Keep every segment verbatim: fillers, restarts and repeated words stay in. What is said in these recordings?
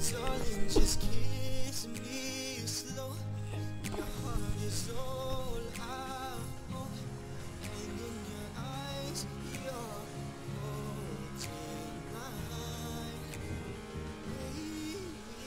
Darling, just kiss me slow. Your heart is all I want, and in your eyes, you're holding mine. Baby,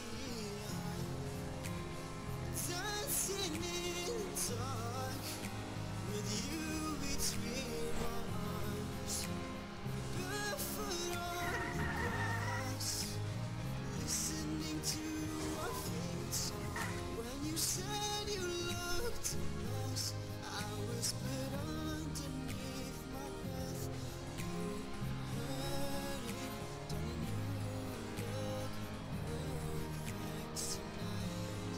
I'm dancing in the dark with you between my arms, barefoot on the grass, listening to our favorite song. When you said you looked a mess, I whispered underneath my breath, you heard it, darling, you look perfect tonight.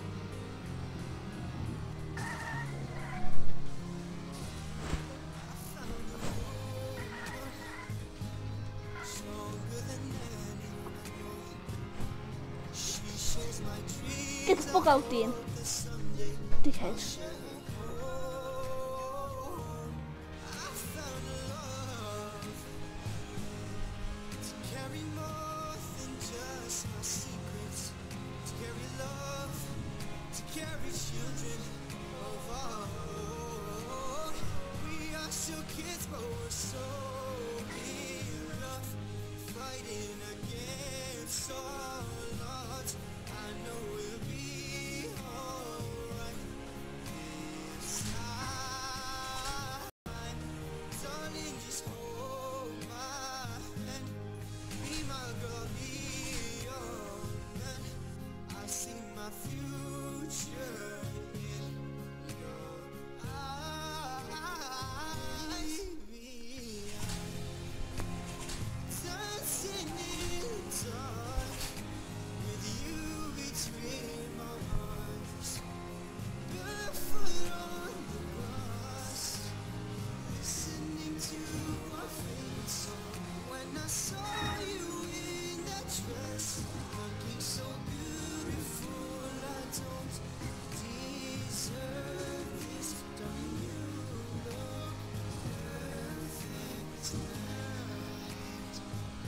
I found a woman stronger than anyone. She shares my dreams. Get the fuck out, Dean. That someday Dickhead. I found a love to carry more than just my secrets, to carry love, to carry children of our own. We are still kids, but we're so in love, fighting against all odds. I know we'll be alright this time. Darling, just hold my hand. Be my girl, be your man. I see my future in your eyes. Baby, I'm dancing in the dark with you between my arms, barefoot on the grass, listening to our favorite song. When I saw you in that dress, looking so beautiful, I don't deserve this. Darling, you look perfect tonight.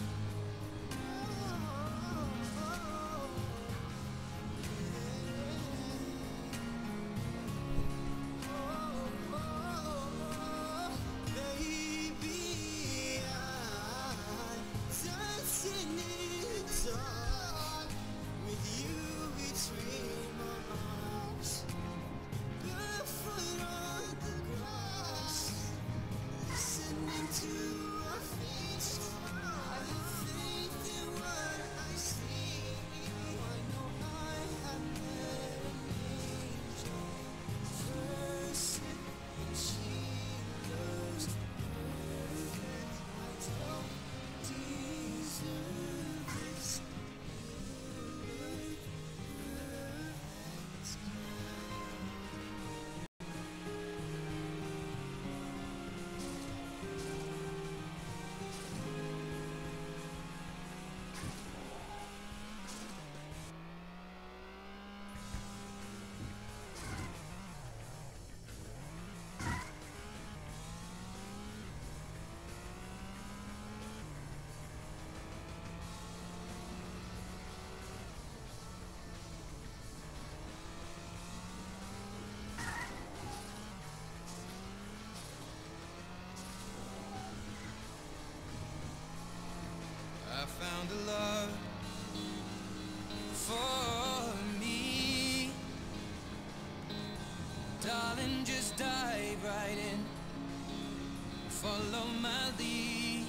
Baby, I'm dancing in the dark with you between my arms, barefoot on the grass, listening to our favorite song. I have faith in what I see. I know I have met an angel first, and she looks perfect. I don't deserve this. I found a love for me. Darling, just dive right in, follow my lead.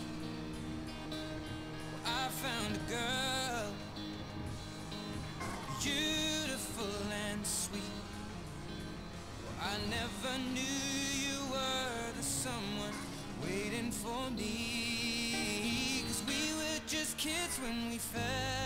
I found a girl, beautiful and sweet. I never knew you were the someone waiting for me. 'Cause we were just kids when we fell